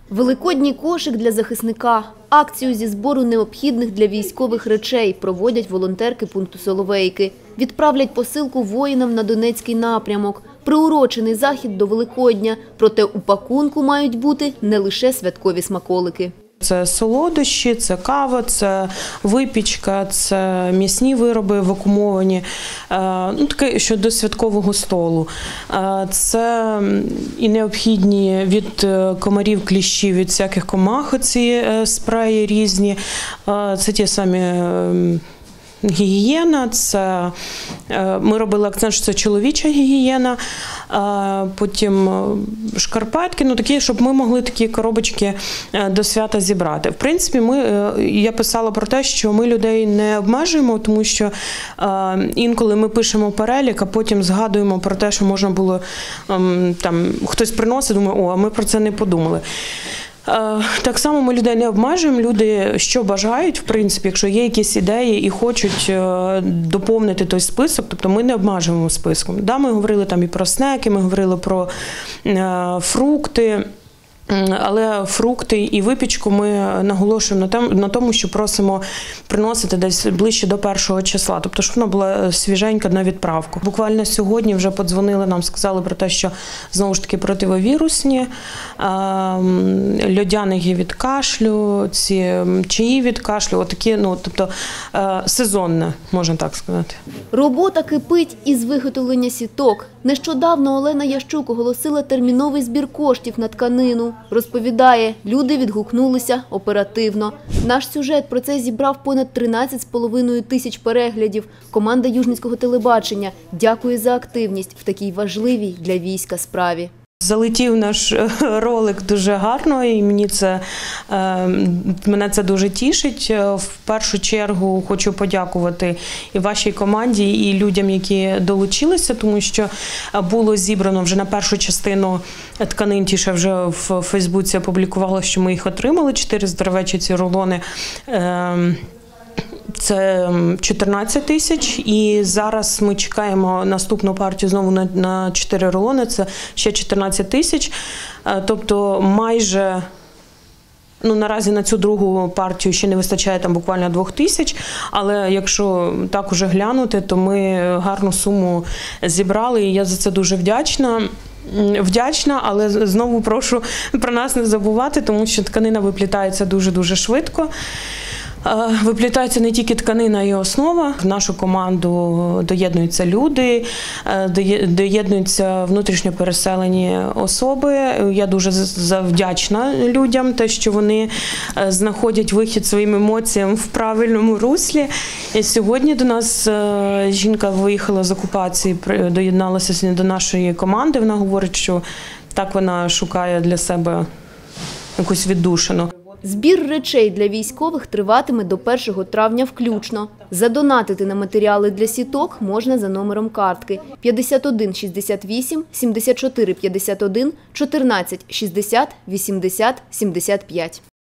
Великодній кошик для захисника. Акцію зі збору необхідних для військових речей проводять волонтерки пункту Соловейки. Відправлять посилку воїнам на Донецький напрямок. Приурочений захід до Великодня. Проте у пакунку мають бути не лише святкові смаколики. Це солодощі, це кава, це випічка, це м'ясні вироби вакуумовані, таке, що до святкового столу. Це і необхідні від комарів, кліщів, від всяких комах оці спреї різні. Це ті самі гігієна, це ми робили акцент, що це чоловіча гігієна, потім шкарпетки, такі, щоб ми могли такі коробочки до свята зібрати. В принципі, я писала про те, що ми людей не обмежуємо, тому що інколи ми пишемо перелік, а потім згадуємо про те, що можна було, хтось приносить, думає, а ми про це не подумали. Так само ми людей не обмежуємо, люди що бажають, в принципі, якщо є якісь ідеї і хочуть доповнити той список, тобто ми не обмежуємо списком. Да, ми говорили і про снеки, ми говорили про фрукти, але фрукти і випічку ми наголошуємо на тому, що просимо приносити десь ближче до 1 числа, тобто щоб вона була свіженька на відправку. Буквально сьогодні вже подзвонили нам, сказали про те, що знову ж таки противовірусні, льодяники від кашлю, ці чаї від кашлю, отакі, тобто сезонне, можна так сказати. Робота кипить із виготовлення сіток. Нещодавно Олена Ящук оголосила терміновий збір коштів на тканину. Розповідає, люди відгукнулися оперативно. Наш сюжет про це зібрав понад 13,5 тисяч переглядів. Команда Южницького телебачення дякує за активність в такій важливій для війська справі. Залетів наш ролик дуже гарно, і мене це дуже тішить. В першу чергу хочу подякувати і вашій команді, і людям, які долучилися, тому що було зібрано вже на першу частину тканин, тіше вже в Фейсбуці опублікувала, що ми їх отримали, 4 здоровечі ці рулони. Це 14 тисяч, і зараз ми чекаємо наступну партію знову на 4 рулони, це ще 14 тисяч, тобто майже, наразі на цю другу партію ще не вистачає буквально 2 тисяч, але якщо так уже глянути, то ми гарну суму зібрали, і я за це дуже вдячна, але знову прошу про нас не забувати, тому що тканина виплітається дуже-дуже швидко. Виплітається не тільки тканина і основа. В нашу команду доєднуються люди, доєднуються внутрішньо переселені особи. Я дуже вдячна людям, те, що вони знаходять вихід своїм емоціям в правильному руслі. І сьогодні до нас жінка виїхала з окупації, доєдналася до нашої команди. Вона говорить, що так вона шукає для себе якусь віддушину. Збір речей для військових триватиме до 1 травня включно. Задонатити на матеріали для сіток можна за номером картки 51 68 74 51 14 60 80 75.